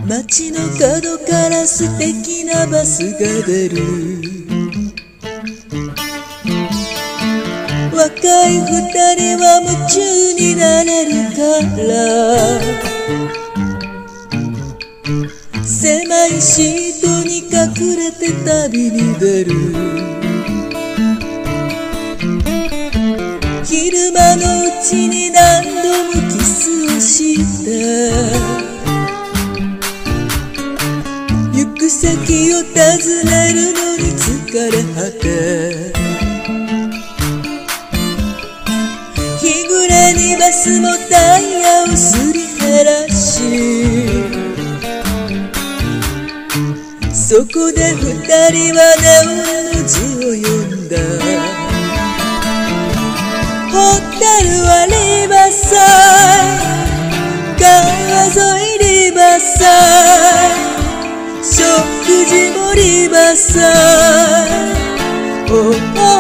街の角から素敵なバスが出る。若い二人は夢中になれるから、狭いシートに隠れて旅に出る。昼間のうちに何度もキスをした。行く先を尋ねるのに疲れ果て、日暮れにバスもタイヤをすり減らし、そこで二人はネオンの字を読んだ。ホテルはリバーサイド、川沿いリバーサイド、食事もリバーサイド。